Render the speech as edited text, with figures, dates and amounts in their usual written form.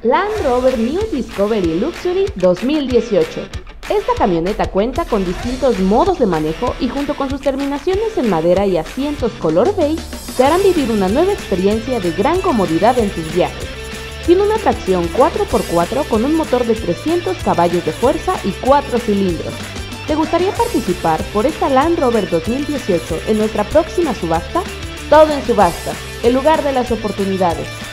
Land Rover New Discovery Luxury 2018. Esta camioneta cuenta con distintos modos de manejo y junto con sus terminaciones en madera y asientos color beige, te harán vivir una nueva experiencia de gran comodidad en tus viajes. Tiene una tracción 4x4 con un motor de 300 caballos de fuerza y 4 cilindros. ¿Te gustaría participar por esta Land Rover 2018 en nuestra próxima subasta? Todo en Subastas, el lugar de las oportunidades.